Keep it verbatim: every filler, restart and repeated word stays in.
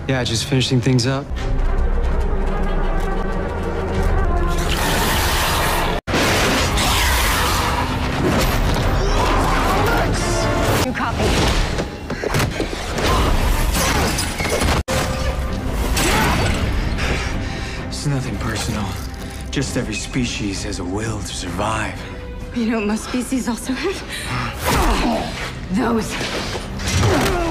Yeah, just finishing things up. You copy. It's nothing personal. Just every species has a will to survive. You know what most species also have? Those.